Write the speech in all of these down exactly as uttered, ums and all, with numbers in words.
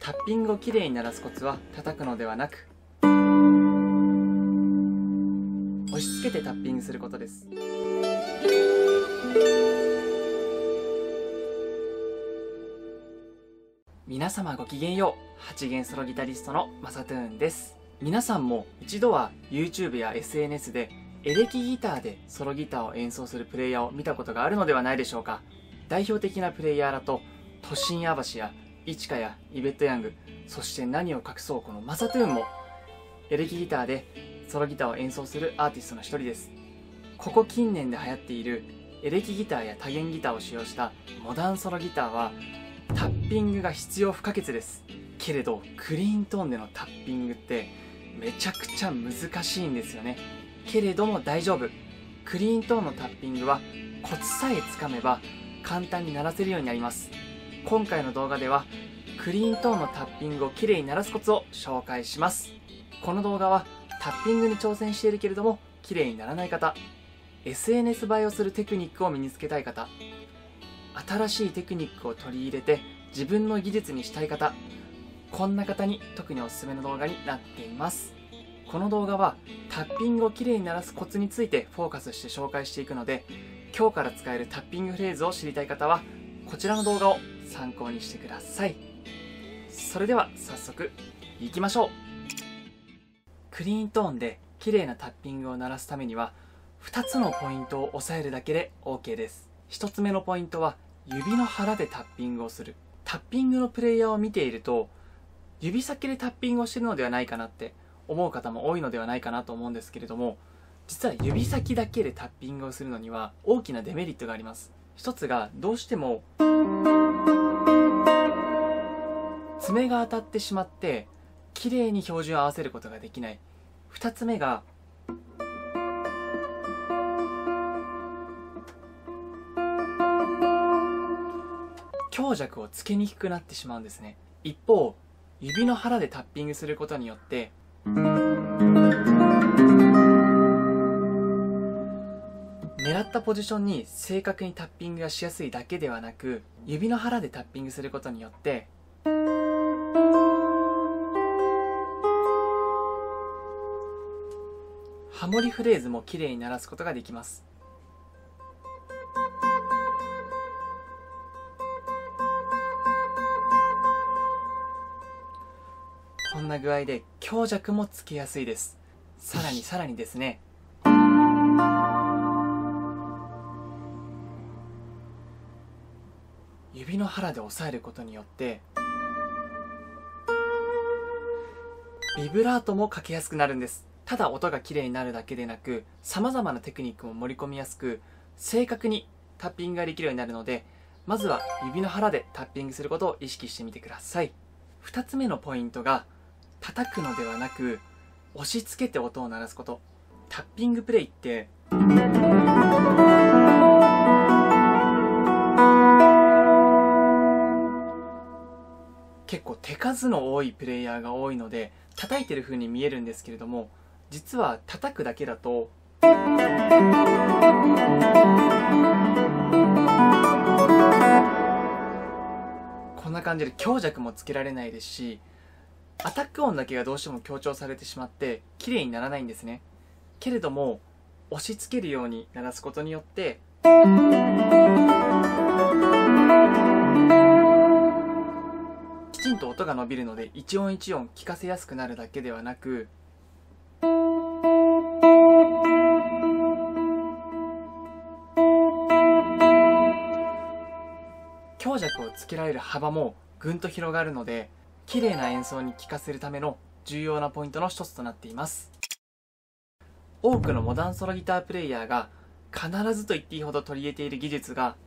タッピングをきれいに鳴らすコツは叩くのではなく押し付けてタッピングすることです。皆様ごきげんよう。はち弦ソロギタリストのまさトゥーンです。皆さんも一度は YouTube や エスエヌエス でエレキギターでソロギターを演奏するプレイヤーを見たことがあるのではないでしょうか。代表的なプレイヤーだとトシン・アバシやイチカやイベット・ヤング、そして何を隠そうこのまさトゥーンもエレキギターでソロギターを演奏するアーティストの一人です。ここ近年で流行っているエレキギターや多弦ギターを使用したモダンソロギターはタッピングが必要不可欠です。けれどクリーントーンでのタッピングってめちゃくちゃ難しいんですよね。けれども大丈夫。クリーントーンのタッピングはコツさえつかめば簡単に鳴らせるようになります。今回の動画ではクリーントーンのタッピングをきれいに鳴らすコツを紹介します。この動画はタッピングに挑戦しているけれどもきれいにならない方、 エスエヌエス 映えをするテクニックを身につけたい方、新しいテクニックを取り入れて自分の技術にしたい方、こんな方に特におすすめの動画になっています。この動画はタッピングをきれいに鳴らすコツについてフォーカスして紹介していくので、今日から使えるタッピングフレーズを知りたい方はこちらの動画を参考にしてください。それでは早速いきましょう。クリーントーンできれいなタッピングを鳴らすためにはふたつのポイントを押さえるだけで OK です。ひとつめのポイントは指の腹でタッピングをする。タッピングのプレイヤーを見ていると指先でタッピングをしているのではないかなって思う方も多いのではないかなと思うんですけれども、実は指先だけでタッピングをするのには大きなデメリットがあります。一つがどうしても爪が当たってしまって綺麗に標準を合わせることができない。二つ目が強弱をつけにくくなってしまうんですね。一方指の腹でタッピングすることによって狙ったポジションに正確にタッピングがしやすいだけではなく、指の腹でタッピングすることによってハモリフレーズもきれいに鳴らすことができます。こんな具合で強弱もつけやすいです。さらにさらにですね、指の腹で押さえることによってビブラートもかけやすくなるんです。ただ音がきれいになるだけでなく、さまざまなテクニックも盛り込みやすく正確にタッピングができるようになるので、まずは指の腹でタッピングすることを意識してみてください。ふたつめのポイントが叩くのではなく押し付けて音を鳴らすこと。タッピングプレイって結構手数の多いプレイヤーが多いので叩いてる風に見えるんですけれども、実は叩くだけだとこんな感じで強弱もつけられないですし、アタック音だけがどうしても強調されてしまって綺麗にならないんですね。けれども押し付けるように鳴らすことによってきちんと音が伸びるので、一音一音聞かせやすくなるだけではなく強弱をつけられる幅もぐんと広がるので、綺麗な演奏に聴かせるための重要なポイントの一つとなっています。多くのモダンソロギタープレイヤーが必ずと言っていいほど取り入れている技術が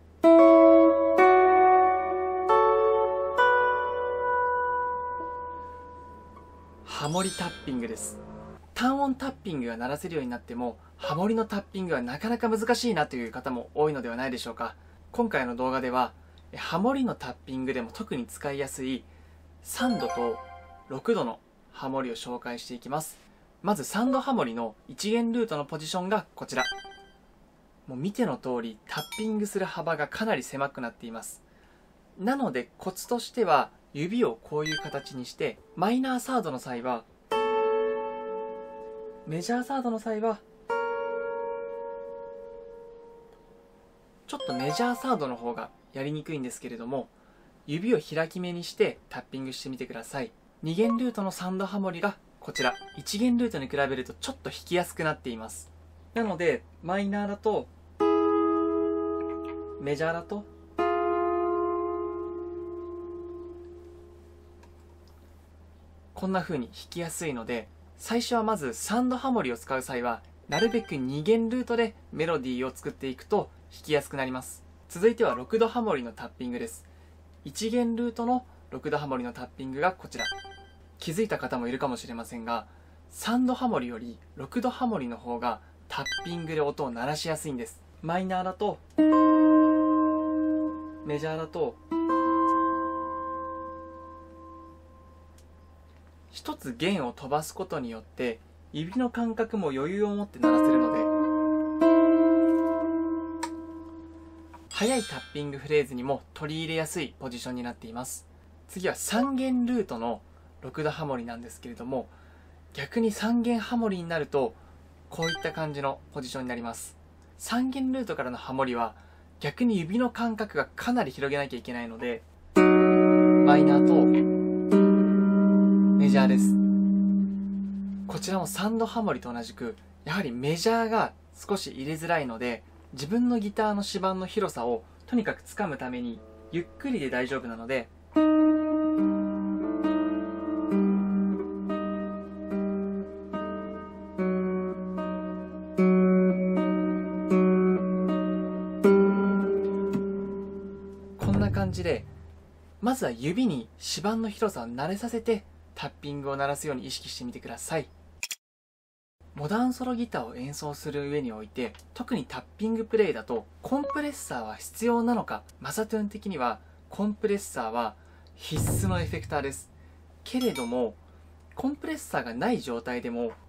ハモリタッピングです。単音タッピングが鳴らせるようになってもハモリのタッピングはなかなか難しいなという方も多いのではないでしょうか。今回の動画ではハモリのタッピングでも特に使いやすいさんどとろくどのハモリを紹介していきます。まずさんどハモリのいち弦ルートのポジションがこちら。もう見ての通りタッピングする幅がかなり狭くなっています。なのでコツとしては指をこういう形にして、マイナーサードの際は、メジャーサードの際は、ちょっとメジャーサードの方がやりにくいんですけれども、指を開き目にしてタッピングしてみてください。に弦ルートのサンドハモリがこちら、いち弦ルートに比べるとちょっと弾きやすくなっています。なので、マイナーだと、メジャーだと、こんな風に弾きやすいので、最初はまずサンドハモリを使う際は、なるべくに弦ルートでメロディーを作っていくと弾きやすくなります。続いてはろくどハモリのタッピングです。いち弦ルートのろくどハモリのタッピングがこちら。気づいた方もいるかもしれませんが、さんどハモリよりろくどハモリの方がタッピングで音を鳴らしやすいんです。マイナーだと、メジャーだと、一つ弦を飛ばすことによって指の感覚も余裕を持って鳴らせるので、速いタッピングフレーズにも取り入れやすいポジションになっています。次はさん弦ルートのろくどハモリなんですけれども、逆にさん弦ハモリになるとこういった感じのポジションになります。さん弦ルートからのハモリは逆に指の感覚がかなり広げなきゃいけないので、マイナーとメジャーです。こちらもさんどハモリと同じく、やはりメジャーが少し入れづらいので、自分のギターの指板の広さをとにかくつかむためにゆっくりで大丈夫なので、こんな感じで、まずは指に指板の広さを慣れさせてタッピングを鳴らすように意識してみてください。モダンソロギターを演奏する上において、特にタッピングプレイだとコンプレッサーは必要なのか。マサトゥーン的にはコンプレッサーは必須のエフェクターです。けれどもコンプレッサーがない状態でも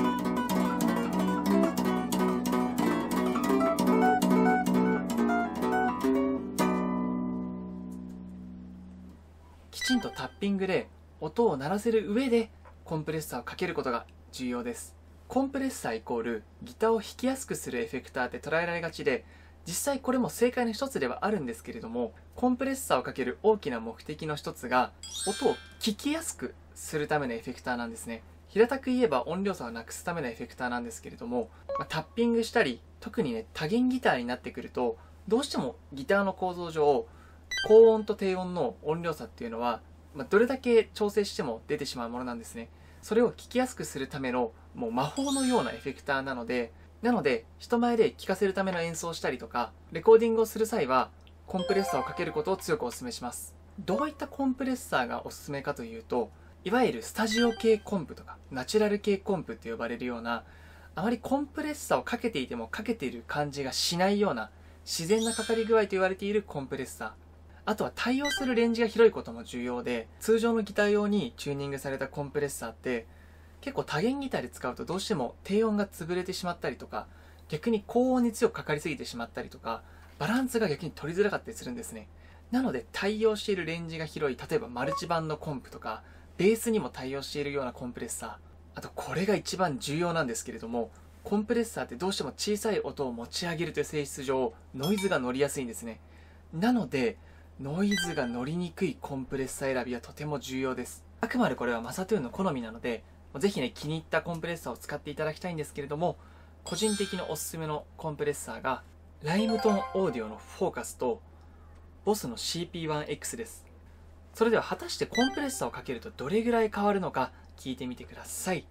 きちんとタッピングで音を鳴らせる上でコンプレッサーをかけることが重要です。コンプレッサーイコールギターを弾きやすくするエフェクターって捉えられがちで、実際これも正解の一つではあるんですけれども、コンプレッサーをかける大きな目的の一つが音を聞きやすくするためのエフェクターなんですね。平たく言えば音量差をなくすためのエフェクターなんですけれども、まあ、タッピングしたり特にね多弦ギターになってくると、どうしてもギターの構造上高音と低音の音量差っていうのは、まあ、どれだけ調整しても出てしまうものなんですね。それを聞きやすくするためのもう魔法のようなエフェクターなので、なので人前で聴かせるための演奏をしたりとか、レコーディングをする際はコンプレッサーをかけることを強くお勧めします。どういったコンプレッサーがおすすめかというと、いわゆるスタジオ系コンプとかナチュラル系コンプって呼ばれるような、あまりコンプレッサーをかけていてもかけている感じがしないような自然なかかり具合と言われているコンプレッサー、あとは対応するレンジが広いことも重要で、通常のギター用にチューニングされたコンプレッサーって結構多弦ギターで使うとどうしても低音が潰れてしまったりとか、逆に高音に強くかかりすぎてしまったりとか、バランスが逆に取りづらかったりするんですね。なので対応しているレンジが広い、例えばマルチバンドコンプとかベースにも対応しているようなコンプレッサー、あとこれが一番重要なんですけれども、コンプレッサーってどうしても小さい音を持ち上げるという性質上ノイズが乗りやすいんですね。なのでノイズが乗りにくいコンプレッサー選びはとても重要です。あくまでこれはマサトゥーンの好みなので、ぜひね気に入ったコンプレッサーを使っていただきたいんですけれども、個人的におすすめのコンプレッサーがライムトーンオーディオのフォーカスとボスの シーピーワンエックス です。それでは果たしてコンプレッサーをかけるとどれぐらい変わるのか聞いてみてください。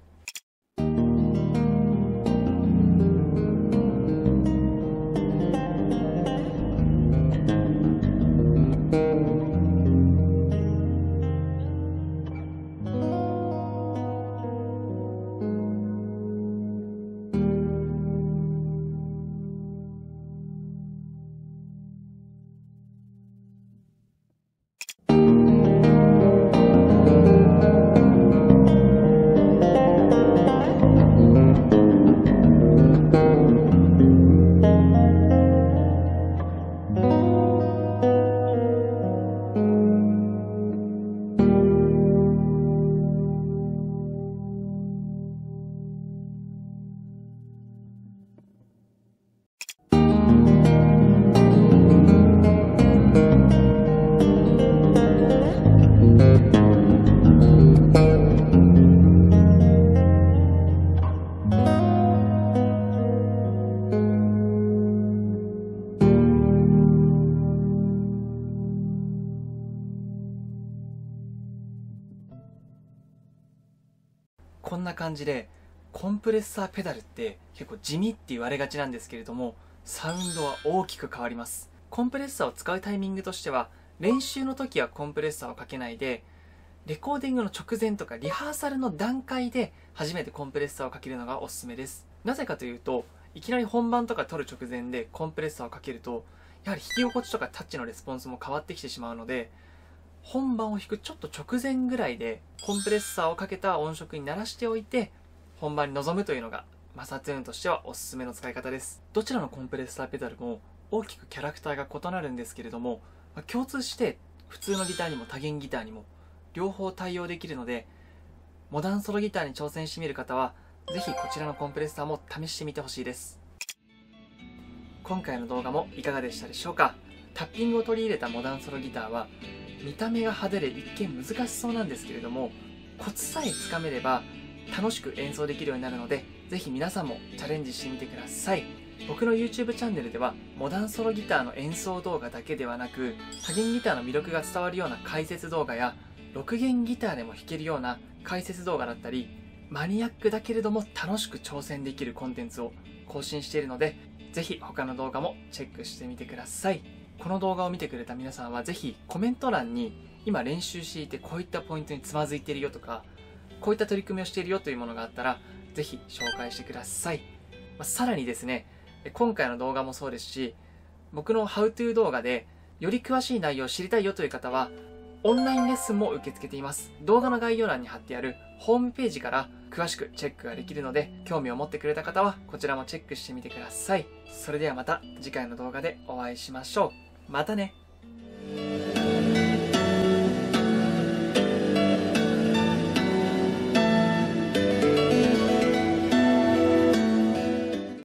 こんな感じでコンプレッサーペダルって結構地味って言われがちなんですけれども、サウンドは大きく変わります。コンプレッサーを使うタイミングとしては、練習の時はコンプレッサーをかけないで、レコーディングの直前とかリハーサルの段階で初めてコンプレッサーをかけるのがおすすめです。なぜかというと、いきなり本番とか撮る直前でコンプレッサーをかけると、やはり弾き心地とかタッチのレスポンスも変わってきてしまうので、本番を弾くちょっと直前ぐらいでコンプレッサーをかけた音色に鳴らしておいて本番に臨むというのがマサトゥーンとしてはおすすめの使い方です。どちらのコンプレッサーペダルも大きくキャラクターが異なるんですけれども、共通して普通のギターにも多弦ギターにも両方対応できるので、モダンソロギターに挑戦してみる方はぜひこちらのコンプレッサーも試してみてほしいです。今回の動画もいかがでしたでしょうか。タッピングを取り入れたモダンソロギターは見た目が派手で一見難しそうなんですけれども、コツさえつかめれば楽しく演奏できるようになるので、ぜひ皆さんもチャレンジしてみてください。僕の YouTube チャンネルではモダンソロギターの演奏動画だけではなく、多弦ギターの魅力が伝わるような解説動画やろく弦ギターでも弾けるような解説動画だったり、マニアックだけれども楽しく挑戦できるコンテンツを更新しているので、ぜひ他の動画もチェックしてみてください。この動画を見てくれた皆さんはぜひコメント欄に今練習していてこういったポイントにつまずいているよとか、こういった取り組みをしているよというものがあったらぜひ紹介してください。まあ、さらにですね、今回の動画もそうですし、僕の How to 動画でより詳しい内容を知りたいよという方はオンラインレッスンも受け付けています。動画の概要欄に貼ってあるホームページから詳しくチェックができるので、興味を持ってくれた方はこちらもチェックしてみてください。それではまた次回の動画でお会いしましょう。またね。